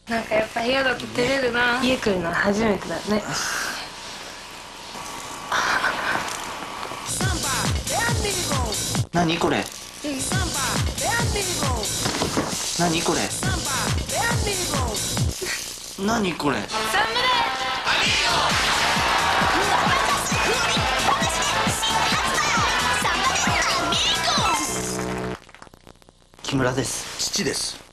なんかやっぱ部屋だと照れるな。家来るのは初めてだね。 何これ。何これ。何これ。 サムネ。 木村です。 父です。